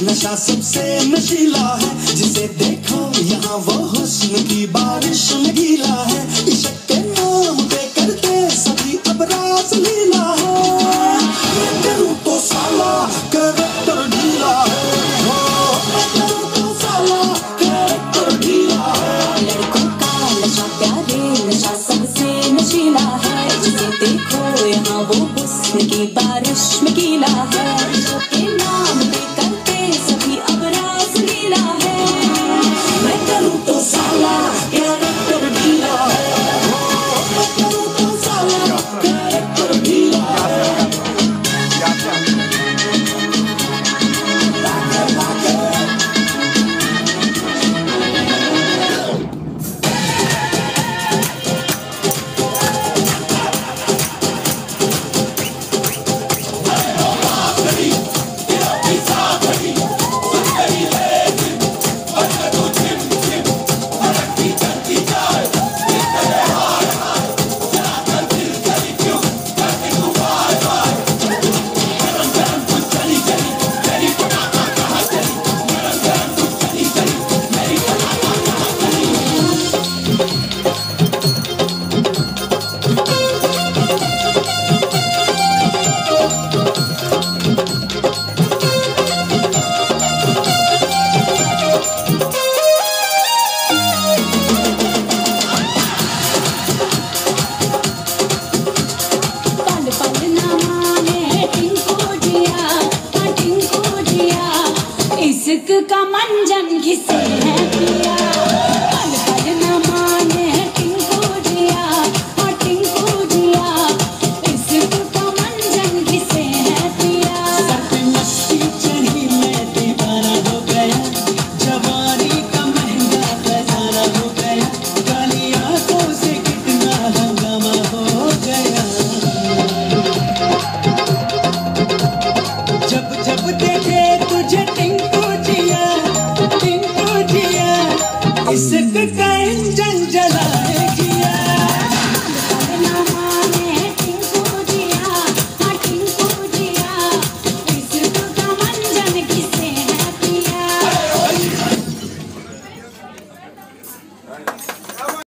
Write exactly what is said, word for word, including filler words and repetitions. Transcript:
नशा सबसे नशीला है, जिसे देखो यहाँ वो हुस्न की बारिश में गीला है। इश्क के नाम पे करते सभी अब रास लीला है। मैं करूँ तो साला कैरेक्टर ढीला है, मैं करूँ तो साला कैरेक्टर ढीला है। लड़कों का नशा प्यारे नशा सबसे नशीला है, जिसे देखो यहाँ वो हुस्न की बारिश में गीला है। के नाम पे करते सभी अब रास लीला है। मैं करूँ तो साला कैरेक्टर ढीला है, मैं करूँ तो साला कैरेक्टर ढीला है। इश्क का मंजन घिसे है पिया।